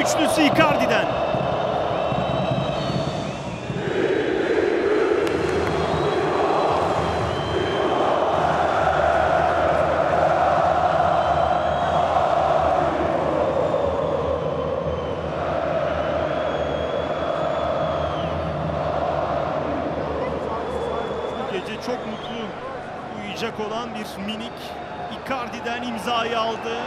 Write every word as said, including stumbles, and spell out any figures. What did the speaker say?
üçlüsü Icardi'den. Bu gece çok mutlu uyuyacak olan bir minik Icardi'den imzayı aldı.